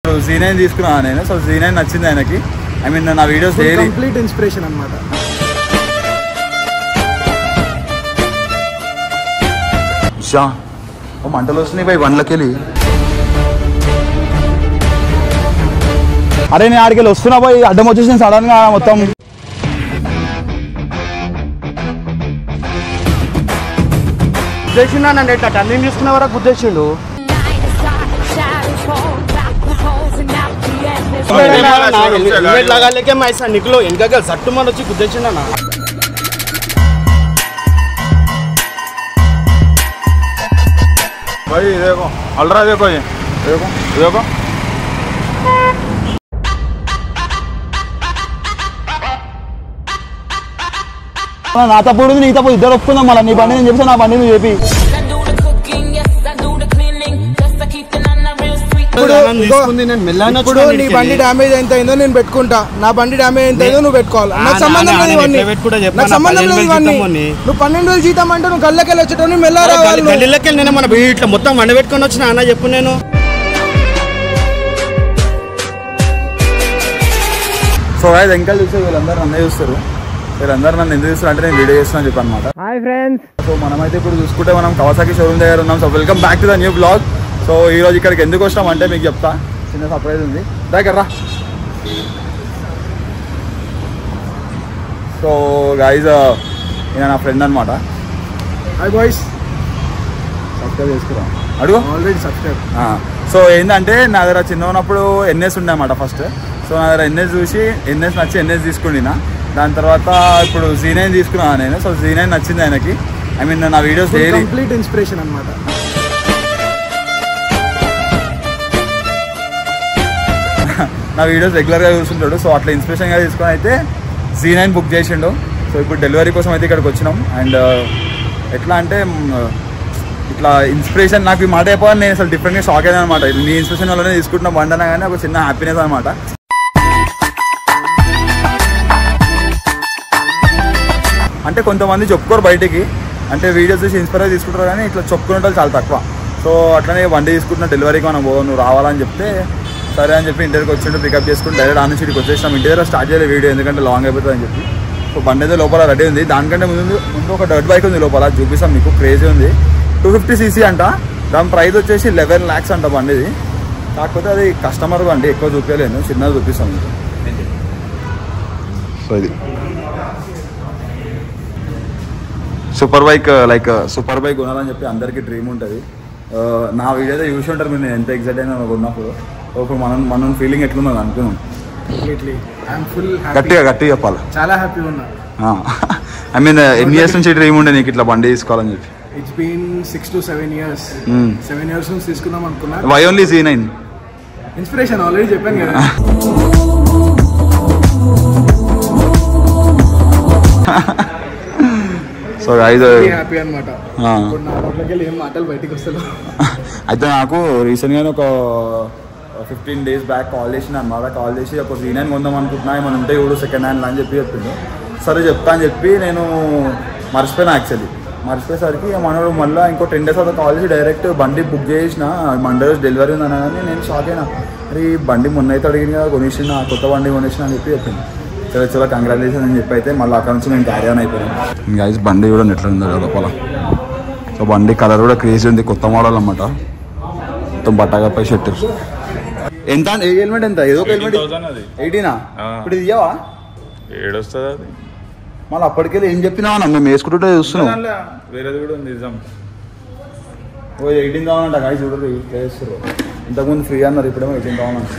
Z9 తీసుకున్నాను నేను. So Z9 నచ్చింది ఆయనకి. ఐ మీన్ నా వీడియోస్ కంప్లీట్ ఇన్స్పిరేషన్ అన్నమాట. మంటలు వస్తున్నాయి బై బండ్లకి వెళ్ళి. అరే నేను ఆడికి వెళ్ళి వస్తున్నా పోయి అడ్డం వచ్చేసి సడన్ గా మొత్తం గుద్దేసిండు. నన్ను ఎట్లా టర్నింగ్ తీసుకునే వరకు గుద్దేసిండు. నికులో వెనక సట్టు మన వచ్చి గుద్దేసిండు అన్న. भाई देखो अल्ट्रा देखो ये देखो देखो నా తప్పుడు నీ తప్పు ఇద్దరు ఒప్పుకుందాం. మళ్ళీ నీ బండి నేను చెప్తా, నా బండి నువ్వు చెప్పి. ఇప్పుడు నీ బండి డ్యామేజ్ ఎంత అయిందో నేను పెట్టుకుంటా, నా బండి డ్యామేజ్ ఎంత అయిందో నువ్వు పెట్టుకోవాలి. నాకు సంబంధం లేదు ఇవన్నీ, నాకు సంబంధం లేదు ఇవన్నీ. నువ్వు 12,000 జీతం అంటే నువ్వు గల్లకెళ్ళి వచ్చేటోని మెల్ల రావాలి. నేను మన ఇట్లా మొత్తం వండ పెట్టుకొని వచ్చిన అన్న చెప్పు. నేను సో గాయ్స్ ఇంకా చూస్తే వీళ్ళందరూ నన్ను చూస్తారు. వీళ్ళందరూ నన్ను ఎందుకు చూస్తారు అంటే నేను వీడియో చేస్తున్నా చెప్పి అనమాట. Hi friends. సో మనమైతే ఇప్పుడు చూసుకుంటే మనం కవాసాకి షోరూమ్ దగ్గర ఉన్నాం. So welcome back to the new blog. So ఈరోజు ఇక్కడికి ఎందుకు వస్తాం అంటే మీకు చెప్తా, చిన్న సర్ప్రైజ్ ఉంది దగ్గర రా. సో గాయ్స్ ఈయన నా ఫ్రెండ్ అనమాట. Hi boys. సబ్స్క్రైబ్ చేసుకురా అడుగు. Already subscribe. సో ఏంటంటే నా దగ్గర చిన్న ఉన్నప్పుడు ఎన్ఎస్ ఉండే అన్నమాట ఫస్ట్. సో నా దగ్గర ఎన్ఎస్ చూసి ఎన్ఎస్ నచ్చి ఎన్ఎస్ తీసుకున్నా. దాని తర్వాత ఇప్పుడు Z9 తీసుకున్నాను నేను. సో Z9 నచ్చింది ఆయనకి. ఐ మీన్ నా వీడియోస్ కంప్లీట్ ఇన్స్పిరేషన్ అన్నమాట. నా వీడియోస్ రెగ్యులర్గా చూస్తుంటాడు. సో అట్లా ఇన్స్పిరేషన్గా తీసుకొని అయితే Z9 బుక్ చేసిండు. సో ఇప్పుడు డెలివరీ కోసం అయితే ఇక్కడికి వచ్చినాం. అండ్ ఎట్లా అంటే ఇట్లా ఇన్స్పిరేషన్ నాకు ఈ మాట అయిపోవాలి, నేను అసలు డిఫరెంట్గా షాక్ అయ్యాను అనమాట. నీ ఇన్స్పిరేషన్ వల్లనే తీసుకుంటున్నా బండి అన్నా కానీ ఒక చిన్న హ్యాపీనెస్ అనమాట. అంటే కొంతమంది చెప్పుకోరు బయటికి, అంటే వీడియోస్ చూసి ఇన్స్పైర్ అయ్యి తీసుకుంటారు కానీ ఇట్లా చెప్పుకునే వాళ్ళు చాలా తక్కువ. సో అట్లనే బండి తీసుకుంటున్న డెలివరీకి మనం నువ్వు రావాలని చెప్తే సరే అని చెప్పి ఇంటికి వచ్చిండు. పికప్ చేసుకుని డైరెక్ట్ ఆన్ నుంచి ఇక్కడికి వచ్చేసినాం. ఇంటి దగ్గర స్టార్ట్ చేయలేదు వీడియో, ఎందుకంటే లాంగ్ అయిపోతుంది అని చెప్పి. సో బండి అయితే లోపల రెడీ ఉంది. దానికంటే ముందు ఒక డర్ట్ బైక్ ఉంది లోపల, చూపిస్తాం మీకు. క్రేజీ ఉంది, 250cc అంట. దాని ప్రైస్ వచ్చేసి 11 lakhs అంట బండిది. కాకపోతే అది కస్టమర్ బండి, ఎక్కువ చూపించలేను, చిన్నది చూపిస్తాం మీకు. సో ఇది super bike, like super bike కొనాలని చెప్పి అందరికీ డ్రీమ్ ఉంటుంది. నా వీడియో అయితే చూసి ఉంటారు మీరు, నేను ఎంత ఎక్సైట్ అయినా కొన్నప్పుడు. ఇప్పుడు మనం ఫీలింగ్ ఎట్లున్నది అనుకున్నాం. గట్టిగా చెప్పాలి. చాలా హ్యాపీగా ఉన్నా. ఐ మీన్ ఎన్ని ఇయర్స్ నుంచి డ్రీమ్ ఉండే నీకు ఇట్లా బండి తీసుకోవాలని చెప్పి? It's been 6 to 7 years. 7 years నుంచి తీసుకుందాం అనుకున్నా. Why only Z9? Inspiration already చెప్పాను కదా. సో గైస్ హ్యాపీ అన్నమాట. ఇప్పుడు నా నోట్లోకి వెళ్ళి ఏం మాటలు బయటికి వస్తలేవు. అయితే నాకు రీసెంట్గానే ఒక 15 days బ్యాక్ కాల్ చేసిన అన్నమాట. కాల్ చేసి ఒక Z9 కొందాం అనుకుంటున్నా, ఏమైనా ఉంటే ఇప్పుడు సెకండ్ హ్యాండ్ అని చెప్పి చెప్పిండు. సరే చెప్తా అని చెప్పి నేను మర్చిపోయినా. యాక్చువల్లీ మర్చిపోయేసరికి మనోడు మళ్ళీ ఇంకో 10 days తర్వాత కాల్ చేసి డైరెక్ట్ బండి బుక్ చేసిన. మండే రోజు డెలివరీ ఉంది అనగానే నేను షాక్ అయినా. మరి బండి మొన్న అయితే అడిగిన కదా, కొనేసిన కొత్త బండి కొనేసిన అని చెప్పి చెప్పింది. చాలా కంగ్రాచులేషన్ అని చెప్పి అయితే మళ్ళీ అక్కడ నుంచి నేను క్యారీ ఆన్ అయిపోయాను. గైస్ బండి కూడా ఎట్లా ఉందో లోపల. సో బండి కలర్ కూడా క్రేజీ ఉంది, కొత్త మోడల్ అన్నమాట. మొత్తం బట్టగాపై షర్ట్. ఎంత హెల్మెట్ ఎంత? ఏదో ఒక హెల్మెట్ 18. ఇప్పుడు ఇది ఇవ్వవా? 7 వస్తుంది అది. మళ్ళీ అప్పటికెళ్ళి ఏం చెప్పినావా? మేము వేసుకుంటుంటే చూస్తున్నాం. వేరేది కూడా ఉంది నిజం. 18 కావాలంట గాయస్, చూడరు చేస్తారు. ఇంతకుముందు ఫ్రీ అన్నారు, ఇప్పుడేమో 18 కావాలంట.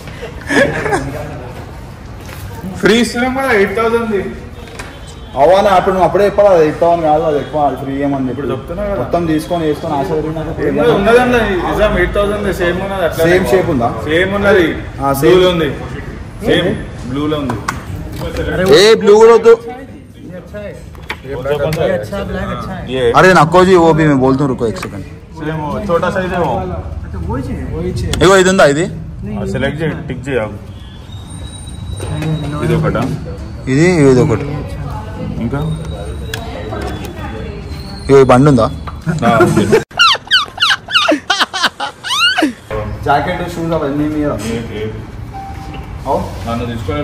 ఫ్రీ ఇస్తున్నాం కదా 8,000. అవ్వాలి అప్పుడు నువ్వు అప్పుడే చెప్పాలి. అది 8,000 కాదు, అది ఎక్కువ, అది ఫ్రీ ఏమని ఇప్పుడు చెప్తున్నా కదా. మొత్తం తీసుకొని వేసుకొని ఆశ ఉన్నదండి నిజం. 8,000 సేమ్ ఉన్నది. అట్లా సేమ్ షేప్ ఉందా? సేమ్ ఉన్నది. బ్లూలో ఉంది, సేమ్ బ్లూలో ఉంది. ఏ బ్లూ కూడా వద్దు. अरे नको जी, वो भी मैं बोलता हूँ, रुको एक सेकंड. छोटा साइज है वो. ఇగో ఇది ఉందా? ఇది సెలెక్ట్ చేయి, టిక్ చేయి. ఇది ఒకటా? ఇది ఒకటి. ఇంకా ఇగో బండి ఉందా? జాకెట్ షూస్ అవన్నీ మీద నన్ను తీసుకొని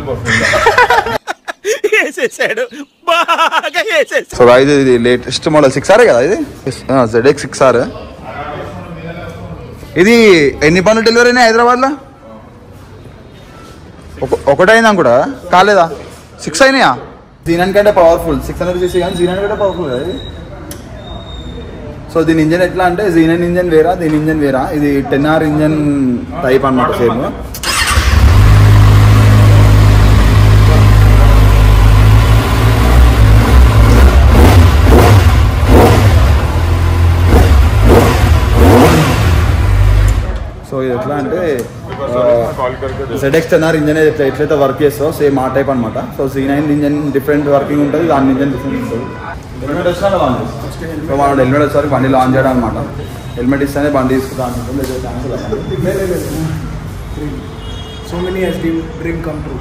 సో గైస్ ఇది లేటెస్ట్ మోడల్ 6R కదా ఇది ZX 6R. ఇది ఎన్ని పనులు డెలివరీ అయినాయి హైదరాబాద్లో? ఒకటైనా కూడా కాలేదా? 6 అయినాయా? Z9 కంటే పవర్ఫుల్ 600cc కానీ Z9 కంటే పవర్ఫుల్ కదా ఇది. సో దీని ఇంజన్ ఎట్లా అంటే Z9 ఇంజన్ వేరా, దీని ఇంజన్ వేరా. ఇది 10R ఇంజన్ టైప్ అన్నమాట సేమ్. సో ఇది ఎట్లా అంటే ZX 10R ఇంజన్ ఎట్లయితే వర్క్ చేస్తావు సేమ్ ఆ టైప్ అనమాట. So Z9 engine different working ఉంటుంది, దాని ఇంజన్ డిఫరెంట్ ఉంటుంది. హెల్మెట్ వచ్చినా లాంచ్ చేస్తాం. సో మనం హెల్మెట్ వచ్చేసరికి బండి లాంచ్ చేయడం అనమాట. హెల్మెట్ ఇస్తేనే బండి తీసుకుంటాం. So many has dream come true.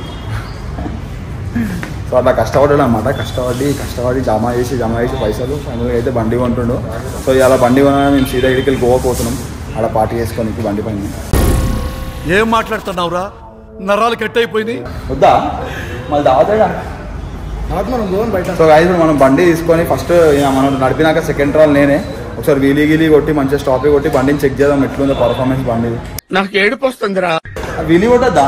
So అట్లా కష్టపడ్డాడు అనమాట. కష్టపడి జమ చేసి పైసలు ఫైనల్గా అయితే బండి కొంటుండు. సో ఇలా బండి కొన్నా మేము సీదా ఇక్కడికి వెళ్ళి గోవా పోతున్నాం. అలా పార్టీ చేసుకొని బండి పైన. ఏం మాట్లాడుతున్నావురా? నరాలు కట్ అయిపోయింది. వద్దా మళ్ళీ దావతాడా? మనం గోవన్ బయట. సో గైస్ మనం బండి తీసుకొని ఫస్ట్ మనం నడిపినాక సెకండ్ రాల్ నేనే ఒకసారి వీలీ కొట్టి మంచిగా స్టాప్ కొట్టి బండిని చెక్ చేద్దాం ఎట్లుందో పర్ఫార్మెన్స్ బండి. నాకు ఏడుపు వస్తుందిరా. వీలీ కొట్టద్దా?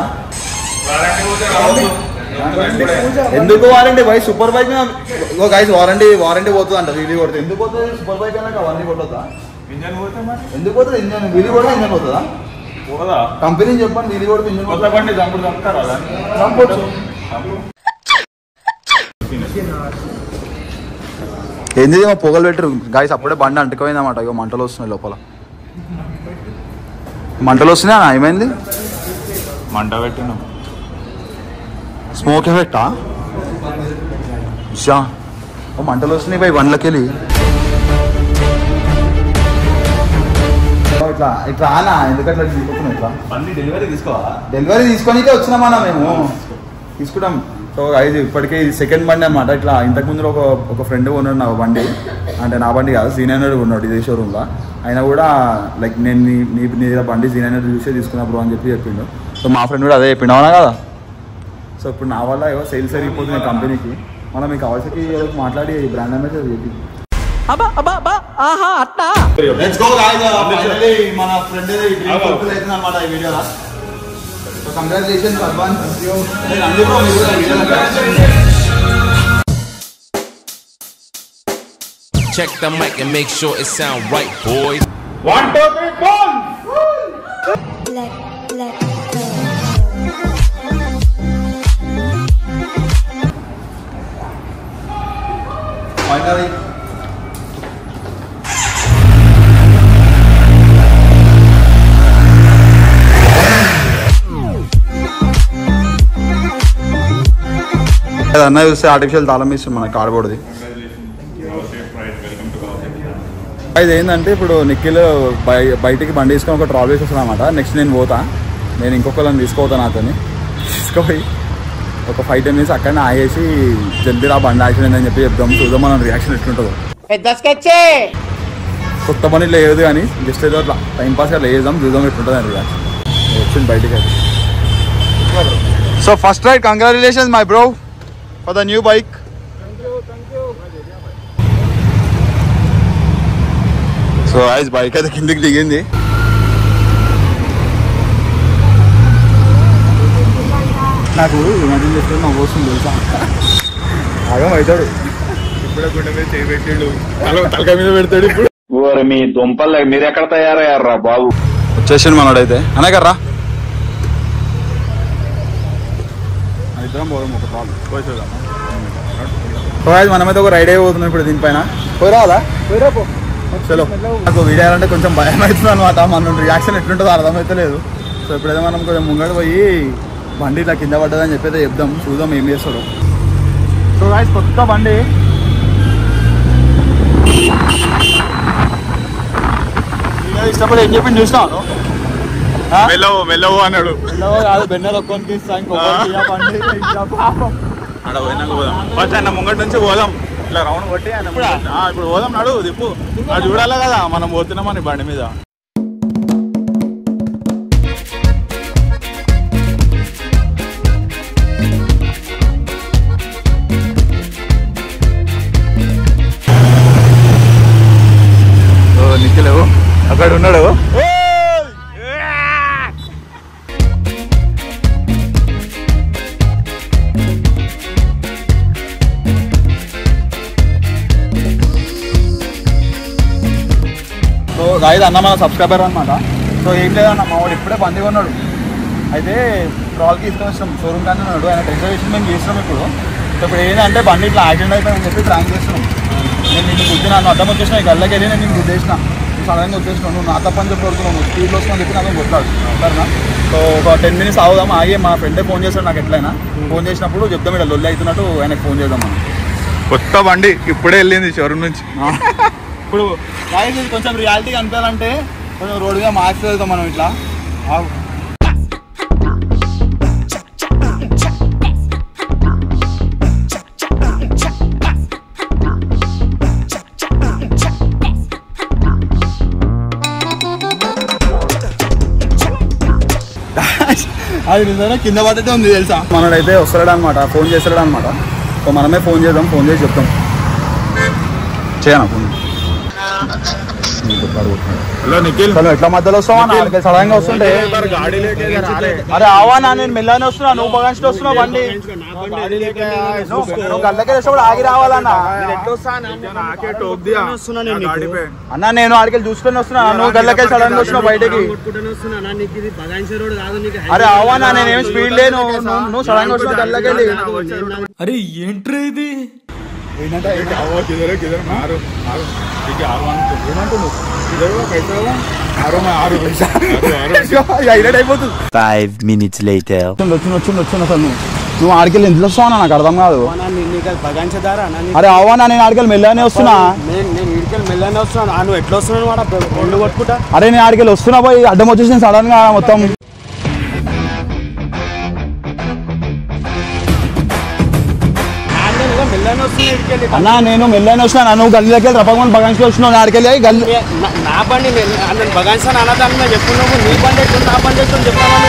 ఎందుకు warranty bike super bike guys warranty పోతుంది అంట వీలీ కొడితే. ఎందుకు పోతుంది సూపర్ బైక్ అయినా అవన్నీ కొట్టద్దా? ఇంజన్ పోతే మరి ఎందుకు పోతుంది ఇంజన్? వీలీ కొడితే ఇంజన్ పోతుందా? పోదా? కంపెనీ చెప్పండి వీలీ కొడితే ఇంజన్ కొత్త బండి చంపుతారా? చంపొచ్చు. ఏంది పొగలు పెట్టరు గాయస్. అప్పుడే బండి అంటుకోయింది అన్నమాట. ఇక మంటలు వస్తున్నాయి లోపల. మంటలు వస్తున్నాయా? ఏమైంది? మంట పెట్టినాం. స్మోక్ ఎఫెక్టా? మంటలు వస్తున్నాయి బై బండ్లకి వెళ్ళి. ఇట్లా ఇట్లా అనా ఎందుకంటే తీసుకుంటున్నాం. ఇట్లా బండి డెలివరీ తీసుకోవాలా? డెలివరీ తీసుకొనికే వచ్చినామన్నా మేము. తీసుకుంటాం. సో ఇది ఇప్పటికే ఇది సెకండ్ బండి అనమాట. ఇట్లా ఇంతకుముందు ఒక ఫ్రెండ్ కొన్నాడు నా బండి. అంటే నా బండి కాదు, Z9 కొన్నాడు ఇదే షోరూమ్లో. అయినా కూడా లైక్ నేను నీ బండి Z9 చూసే తీసుకున్నప్పుడు అని చెప్పిండు. సో మా ఫ్రెండ్ కూడా అదే చెప్పిండు. అవునా కదా? సో ఇప్పుడు నా వల్ల ఏవో సేల్స్ అయిపోతుంది కంపెనీకి. మనం మీకు అవసరకి మాట్లాడి బ్రాండ్ అంబాసిడర్ చెప్పి మన ఫ్రెండ్ అనమాట ఈ వీడియోలో. So congratulations advance. Check the mic and make sure it sound right, boys. 1 2 3 boom. Finally. అన్న చూస్తే ఆర్టిఫిషియల్ తాళం ఇస్తుంది మనకి కార్డ్బోర్డ్ది. ఇది ఏంటంటే ఇప్పుడు నిఖిల్ బయటికి బండి తీసుకొని ఒక ట్రావెల్ వస్తుంది అనమాట. నెక్స్ట్ నేను పోతా. నేను ఇంకొకళ్ళని తీసుకోపోతాను. అతన్ని తీసుకుపోయి ఒక 5-10 minutes అక్కడనే ఆగేసి జల్దీ రా బండి యాక్సిడెంట్ అని చెప్పి చెప్దాం. చూద్దాం మన రియాక్షన్ ఎట్లుంటుందో. కొత్త పని లేదు కానీ జస్ట్ ఏదో అట్లా టైంపాస్ అట్లా వేద్దాం, చూద్దాం ఎట్లుంటుంది అని రియాక్షన్. వచ్చింది బయటికి. So first ride congratulations my bro for the new bike. Thank you. So guys bike అయితే కిందికి దిగింది. నాకు ఇమాజిన్ చేస్తే నవ్వు వస్తుంది తెలుసా. ఆగం అవుతాడు. ఇప్పుడే గుండె మీద చేయి పెట్టిండు, తలకాయ మీద పెడతాడు. ఇప్పుడు మీ దుంపలు మీరు ఎక్కడ తయారయ్యారా బాబు? వచ్చేసిండు మనోడైతే. అనగర్రా ఇద్దరం పోదాం ఒక కాల్ పోసేద్దాం. మనమైతే ఒక రైడ్ అయిపోతున్నాం ఇప్పుడు దీనిపైన. పోయిరాదా? పోయిరాపో. చలో. నాకు వీడియో అంటే కొంచెం భయం అవుతుంది అనమాట. మన రియాక్షన్ ఎట్లుంటుందో అర్థమైతే లేదు. సో ఇప్పుడైతే మనం కొంచెం ముంగడు పోయి బండి ఇట్లా కింద పడ్డదని చెప్పి అయితే చెప్దాం, చూద్దాం ఏం చేస్తాడు. సో గాయ్స్ కొత్త బండి ఇష్టపడి ఏం చెప్పింది చూసినాను. మెల్లవు అన్నాడు. మెల్లవో కాదు, బెన్నెలు ఒక్కొనికి ఇస్తా, ఇంకొకరికి బండి పాపం. అక్కడ పోయినాక పోదాం. ఫస్ట్ అన్న ముంగటి నుంచి పోదాం, ఇట్లా రౌండ్ కొట్టి ఆయన ఇప్పుడు పోదాం. నడు దిప్పు, అది చూడాలి కదా మనం పోతున్నామని బండి మీద. అక్కడ ఉన్నాడు. సో గాయస్ అన్న మన సబ్స్క్రైబర్ అనమాట. సో ఏం లేదన్న మా వాడు ఇప్పుడే బండి కొన్నాడు. అయితే రాల్కి తీసుకొని వచ్చినాం షోరూమ్ కానీ ఉన్నాడు. ఆయన రిజర్వేషన్ మేము చేసినాం ఇప్పుడు. సో ఇప్పుడు ఏంటంటే బండి ఇట్లా యాక్సిడెంట్ అయిపోయిందని చెప్పి ట్రాంక్ చేస్తున్నాం. నేను నిన్ను గుద్ది నన్ను అడ్డం వచ్చేసిన గల్లకి వెళ్ళి నేను నిన్ను గుద్దేసిన. సడన్గా వచ్చేసినావు, నువ్వు నా తప్పని చెప్పి కొడుతున్నావు, స్పీడ్లో వస్తుందని చెప్పి నాకు కొట్లాడు సరేనా. సో ఒక 10 minutes ఆగుదాం. ఆగి మా ఫ్రెండే ఫోన్ చేశాడు నాకు. ఎట్లయినా ఫోన్ చేసినప్పుడు చెప్తాం ఇక్కడ లొల్లి అవుతున్నట్టు ఆయనకు ఫోన్ చేద్దాం మనం. కొత్త బండి ఇప్పుడే వెళ్ళింది షోరూమ్ నుంచి. ఇప్పుడు గాయస్ ఇది కొంచెం రియాలిటీ కనిపించాలంటే కొంచెం రోడ్ మీద మార్క్స్ వెళ్తాం మనం ఇట్లా. అది నిజంగా కింద పడ్డట్టే ఉంది తెలుసా. మనడైతే వస్తాడు అనమాట, ఫోన్ చేస్తాడు అనమాట. సో మనమే ఫోన్ చేద్దాం, ఫోన్ చేసి చెప్తాం. చేయనా ఫోన్. హలో నిఖిల్, ఎట్లా మధ్యలో వస్తావా? సడన్ గా వస్తుంటే అరే ఆవానా, నేను మెల్లనే వస్తున్నా, నువ్వు బగాన్స్లో వస్తున్నావు బండి. నువ్వు గల్లకి వచ్చినప్పుడు ఆగి రావాలన్నా. అన్నా నేను ఆడికి చూసుకొని వస్తున్నా, నువ్వు గల్లకి సడన్ గా వస్తున్నావు బయటకి. అరే ఆవానా, నేనేమి స్పీడ్ లేను, నువ్వు సడన్ గా వస్తున్నావు గల్లకి వెళ్ళి. అరే ఏంట్రా ఇది? ఏంటంటే అయిపోతుంది. 5 minutes later. వచ్చిన అసలు నువ్వు ఆడికెళ్ళి ఎందుకు వస్తావు నాకు అర్థం కాదు. అరే అవ్వనా, నేను ఆడికెళ్ళి మెల్లనే వస్తున్నా. మెల్లనే వస్తున్నాను. నువ్వు ఎట్లా వస్తున్నాను వాడు రెండు కొట్టుకుంటా. అరే నేను ఆడికెళ్ళి వస్తున్నా పోయి అడ్డం వచ్చేసి సడన్ గా మొత్తం. అన్నా నేను మెల్లనే వచ్చినా, నువ్వు గల్లీలోకి వెళ్ళి రపగమని బగాన్స్లో వచ్చినావు. ఆడికెళ్ళి గల్లీ నా బండి బగాన్స్ అన్నదాన్ని చెప్పుకున్నావు. నీ బండి ఎట్లా, నా బండి ఎట్లా చెప్తాను.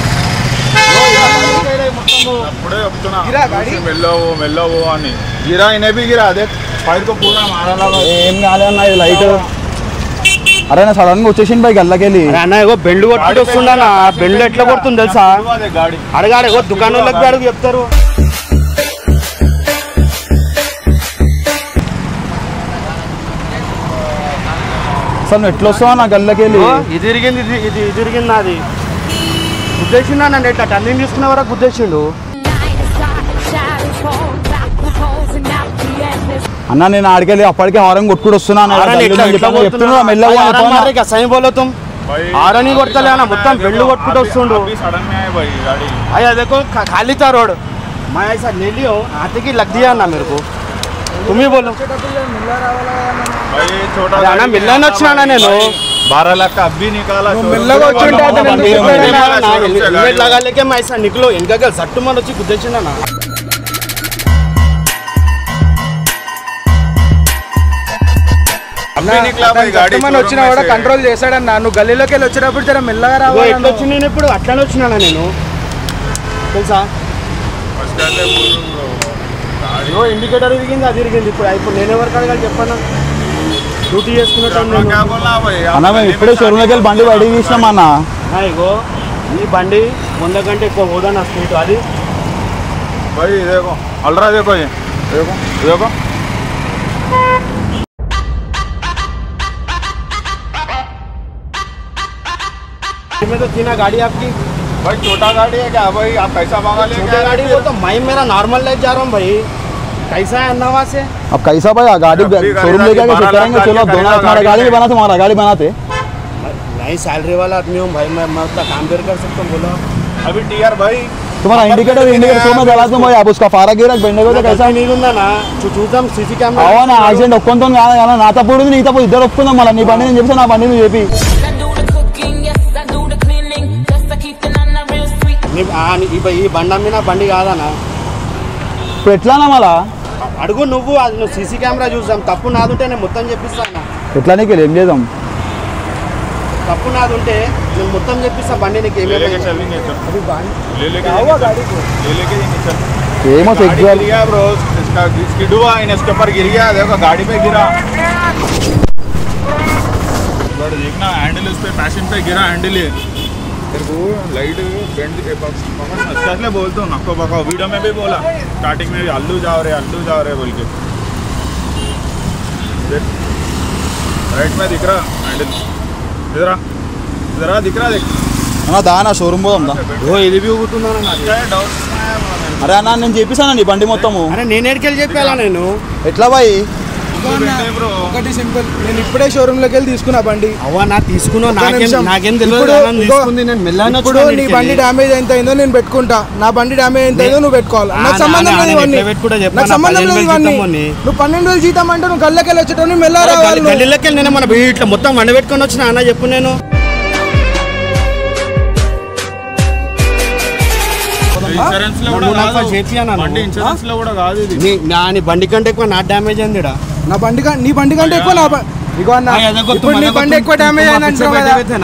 అప్పుడే చెప్తున్నా మెల్లవు మెల్లవు అని. గిరా ఇనేవి గిరా అదే పైరుకో పూరా మారాలా. ఏం కాలేదన్నా ఇది లైట్. అరే నా సడన్ గా వచ్చేసింది బై గల్లకెళ్ళి. అన్న ఏగో బెండ్ కొట్టుకుంటూ వస్తుండన్నా. బెండ్ ఎట్లా కొడుతుంది తెలుసా? అడగాడు ఏగో దుకాణంలోకి అడుగు చెప్తారు. అసలు నువ్వు ఎట్లా వస్తావా నా గల్లకెళ్ళి? ఇది ఇరిగింది, ఇది ఇరిగింది నాది. గుద్దేసిండు నన్ను ఎట్లా టర్నింగ్ తీసుకునే వరకు గుద్దేసిండు. అన్న నేను ఆడికెళ్ళి అప్పటికే హారం కొట్టుకుంటూ వస్తున్నాను. సై బోలతాం ఆరని కొడతలే అన్న, మొత్తం బెండ్లు కొట్టుకుంటూ వస్తుండు. अरे देखो खाली था रोड, मैं ऐसा ले लियो आते की लग दिया ना मेरे को. तुम ही बोलो भाई मिलना వచ్చినా నేను 12 लाख का अभी निकाला. मिलना हेलमेट लगा लेके मैं ऐसा निकलो इनका क्या सट्टू मन వచ్చి గుద్దేసిందా నా. వచ్చినా కూడా కంట్రోల్ చేశాడన్నా. నువ్వు గల్లీలోకి వెళ్ళి వచ్చినప్పుడు జర మెల్లగా రావాలి. ఎట్లా వచ్చి నేను ఇప్పుడు అట్లానే వచ్చినా నేను తెలుసా. ఇండికేటర్ ఇరిగింది, అది ఇరిగింది. ఇప్పుడు నేను ఎవరికి అడగాలి చెప్పన్నా? డ్యూటీ చేసుకున్నట్టు ఇప్పుడే షోరూమ్లోకి వెళ్ళి బండి బయటికి తీసినాం అన్న. ఇగో ఈ బండి 100 కంటే ఎక్కువ పోదా నా స్పీడ్. అది भाई देखो अल्ट्रा देखो, ये देखो देखो में तो थी ना गाड़ी आपकी. भाई छोटा गाड़ी है क्या भाई? आप कैसा मांगा ले? छोटी गाड़ी वो तो मैं मेरा नॉर्मल लाइफ जा रहा हूँ भाई. कैसा है अन्नावा से? अब कैसा भाई गाड़ी शोरूम लेके चेक करेंगे. चलो दोनों हमारा गाड़ी भी बनाते, हमारा गाड़ी बनाते. नहीं सैलरी वाला आदमी हूँ भाई, मैं उतना काम भी कर सकता हूँ. बोलो अभी टीआर भाई तुम्हारा इंडिकेटर शो में जला दूं भाई. आप उसका फारा गिरा बेंडे को तो कैसा नहीं ఉందా నా చూద్దాం సీసీ కెమెరా. అవునా యాక్సిడెంట్ ఒక్కొంతో కాదు కదా, నా తప్పుడు నీ తప్పు ఇద్దరు ఒప్పుకుందాం. మళ్ళీ నీ బండి నేను చెప్తా, నా బండి నువ్వు చెప్పి. ఈ బండి అమ్మినా బండి కాదనా? ఇప్పుడు ఎట్లానా మళ్ళా అడుగు నువ్వు. అది నువ్వు సీసీ కెమెరా చూద్దాం. తప్పు నాదుంటే నేను మొత్తం చెప్పిస్తాను. ఎట్లా నీకు ఏం చేద్దాం? తప్పు నాదుంటే నేను మొత్తం చెప్పిస్తా. బండి నీకు ఏమో చెక్ చేయాలి ब्रो. इसका स्किड हुआ, इसके ऊपर गिर गया. देखो गाड़ी पे गिरा. बट देखना हैंडल उस पे पैशन पे गिरा हैंडल है तेरे को लाइट बेंड इसलिए बोलता हूँ आपको पका वीडियो में भी बोला स्टार्टिंग में भी अल्लू जा रहे बोल के देख राइट में दिख रहा हैंडल इधर दिख रहा देख అన్న దానా షోరూమ్ పోదాం దా ఇది भी ఊగుతున్నాను అరే అన్న నేను చేపిస్తానండి బండి మొత్తము అరే నేను ఎక్కడికి చెప్పాలా నేను ఎట్లా బాయ్ ఒకటి సింపుల్ నేను ఇప్పుడే షోరూమ్ లోకి వెళ్ళి తీసుకున్నా బండి అవ్వా నా తీసుకున్నా నాకేం తెలియదు నేను మెల్లగా ఇప్పుడు నీ బండి డ్యామేజ్ ఎంత అయిందో నేను పెట్టుకుంటా నా బండి డ్యామేజ్ ఎంత అయిందో నువ్వు పెట్టుకోవాలి నాకు సంబంధం లేదు ఇవన్నీ నాకు సంబంధం లేదు ఇవన్నీ నువ్వు 12,000 జీతం అంటే నువ్వు గల్లకెళ్ళి వచ్చేటోని మెల్ల రావాలి గల్లీలోకి నేను మన ఇట్లా మొత్తం వండ పెట్టుకొని వచ్చిన అన్న చెప్పు నేను బండి కంటే ఎక్కువ నా డ్యామేజ్ అయింది నా బండి నీ బండి కంటే ఎక్కువ నా ఇగో అన్న ఇప్పుడు నీ బండి ఎక్కువ డ్యామేజ్ అయింది అంటావు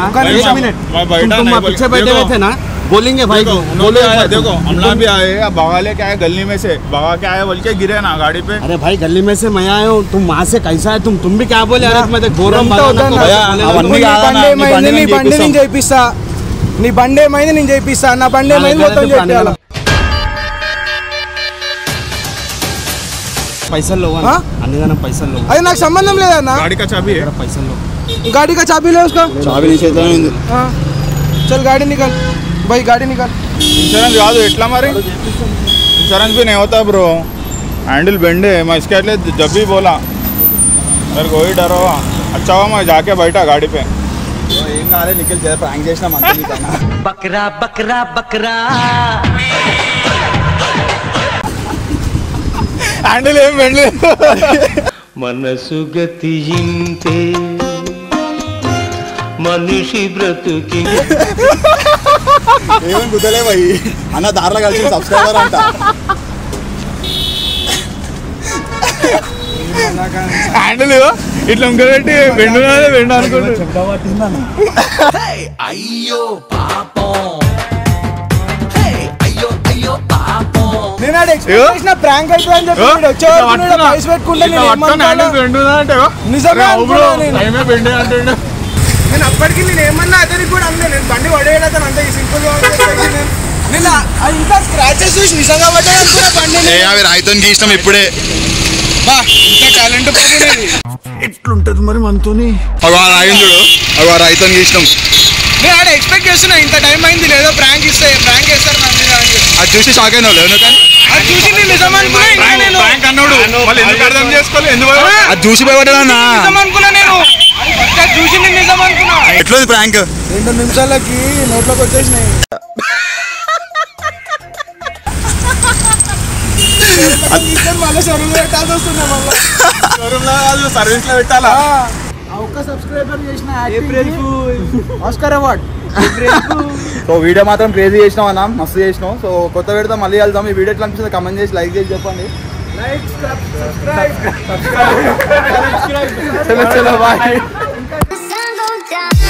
కదా बोलेंगे भाई को बोलो देखो हमला भी आए भगा लेके आए गली में से भगा के आए बोल के गिरे ना गाड़ी पे अरे भाई गली में से मैं आया हूँ तुम वहाँ से कैसा है तुम भी क्या बोले अरे मैं बोल रहा हूँ నీ బండి నేను చేయిస్తా నీ బండి ఏమైంది నేను చేయిస్తా నా బండి ఏమైంది మొత్తం చెప్పాలి पैसा पैसा అది నాకు సంబంధం లేదన్నా गाड़ी का चाबी है पैसा गाड़ी का चाबी लो उसका చాబీ నీ చేతిలో ఉంది चल गाड़ी निकाल भाई गाड़ी निकाल इंश्योरेंस కాదు ఎట్లా మరి इंश्योरेंस भी नहीं होता ब्रो हैंडल बेंड है मैं इसके लिए जब भी बोला मेरे को ही डर हुआ अच्छा हुआ मैं जाके बैठा गाड़ी पे ఏం కాలే నిఖిల్ చేత ప్రాంక్ చేసినాం అంతే నీకన్నా బక్రా బక్రా బక్రా హ్యాండిల్ ఏం బెండ్ లేదు మనసు గతి ఇంతే మనిషి బ్రతుకి ఏమని కుదలే భయ్ అన్న దారిలో కలిసి సబ్స్క్రైబర్ అంట హ్యాండిల్ ఇట్లా ఇంకొకటి బెండ్ బెండ్ అనుకుంటు అయ్యో పాపం అయ్యో పాపం నేను ఆడ ఎక్స్పెక్ట్ చేసిన ప్రాంక్ అయితే అని చెప్పి వీడు వచ్చేవాడు నేను పైస్ పెట్టుకుంటే నేను ఏమనుకోవాలా నిజంగా అనుకున్నా నేను అప్పటికి నేను ఏమన్నా అతనికి కూడా అన్నా నేను బండి పడేయడం అతను అంతే సింపుల్ గా నేను ఇంకా స్క్రాచెస్ చూసి నిజంగా పడ్డాయి అనుకున్నా బండి అవి రాయితో గీసినాం ఇప్పుడే బా ఇంకా టాలెంట్ పోతున్నది ఎట్లుంటది మరి మనతోని అగో రాయించుడు అగో రాయితో గీసినాం నేను ఆడ ఎక్స్పెక్ట్ చేస్తున్నా ఇంత టైం అయింది లేదో ప్రాంక్ చేస్తారు నా మీద అది చూసి షాక్ అయినా లేదు కానీ అది చూసి నేను నిజం అనుకున్నా ఇంకా నేను ప్రాంక్ అన్నాడు మళ్ళీ ఎందుకు అర్థం చేసుకోవాలి ఎందుకు అది చూసి భయపడ్డా నిజం అనుకున్నా నేను అది చూసి నేను నిజం అనుకున్నా ఎట్లుంది ప్రాంక్ 2 నిమిషాలకి నోట్లోకి వచ్చేసినాయి మళ్ళీ షోరూమ్ లో పెట్టాల్సి వస్తున్నా మళ్ళీ సర్వీస్ లో పెట్టాలా ఒక్క సబ్స్క్రైబర్ చేసిన April Oscar award so video మాత్రం క్రేజీ చేసినాం అన్న మస్తు చేసినాం సో కొత్త వీడియోతో మళ్ళీ వెళ్దాం ఈ వీడియో ఎట్లా అనిపిస్తుంది కమెంట్ చేసి లైక్ చేసి చెప్పండి సబ్స్క్రైబ్ చలో బాయ్